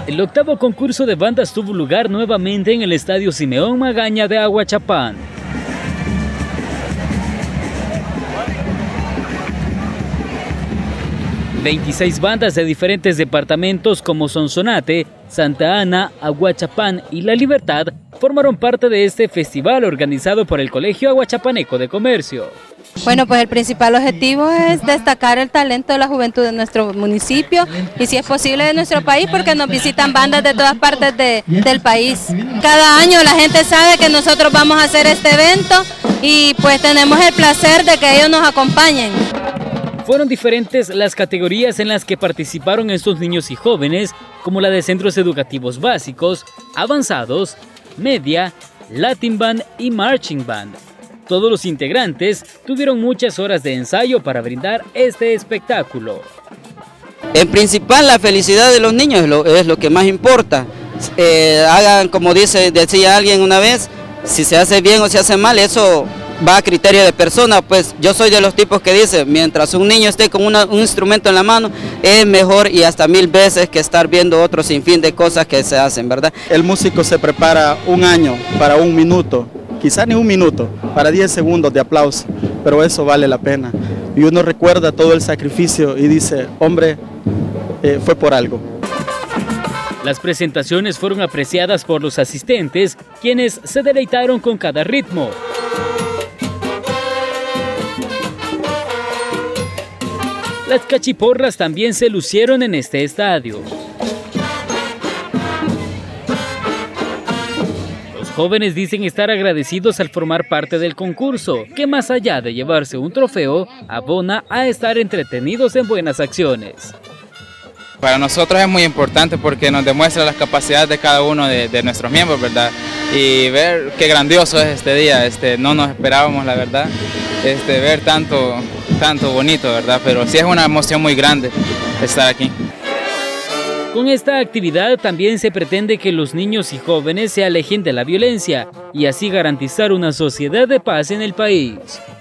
El octavo concurso de bandas tuvo lugar nuevamente en el Estadio Simeón Magaña de Ahuachapán. ...26 bandas de diferentes departamentos como Sonsonate, Santa Ana, Ahuachapán y La Libertad... formaron parte de este festival organizado por el Colegio Ahuachapaneco de Comercio. Bueno, pues el principal objetivo es destacar el talento de la juventud de nuestro municipio y si es posible de nuestro país, porque nos visitan bandas de todas partes del país. Cada año la gente sabe que nosotros vamos a hacer este evento y pues tenemos el placer de que ellos nos acompañen. Fueron diferentes las categorías en las que participaron estos niños y jóvenes, como la de centros educativos básicos, avanzados, media, Latin Band y Marching Band. Todos los integrantes tuvieron muchas horas de ensayo para brindar este espectáculo. En principal, la felicidad de los niños es lo que más importa. Hagan como decía alguien una vez, si se hace bien o se hace mal, eso va a criterio de persona. Pues yo soy de los tipos que dice, mientras un niño esté con un instrumento en la mano, es mejor y hasta 1000 veces que estar viendo otro sinfín de cosas que se hacen, ¿verdad? El músico se prepara un año para un minuto, quizá ni un minuto, para 10 segundos de aplauso, pero eso vale la pena. Y uno recuerda todo el sacrificio y dice, hombre, fue por algo. Las presentaciones fueron apreciadas por los asistentes, quienes se deleitaron con cada ritmo. Las cachiporras también se lucieron en este estadio. Los jóvenes dicen estar agradecidos al formar parte del concurso, que más allá de llevarse un trofeo, abona a estar entretenidos en buenas acciones. Para nosotros es muy importante porque nos demuestra las capacidades de cada uno de nuestros miembros, ¿verdad? Y ver qué grandioso es este día, no nos esperábamos, la verdad, ver tanto bonito, ¿verdad? Pero sí es una emoción muy grande estar aquí. Con esta actividad también se pretende que los niños y jóvenes se alejen de la violencia y así garantizar una sociedad de paz en el país.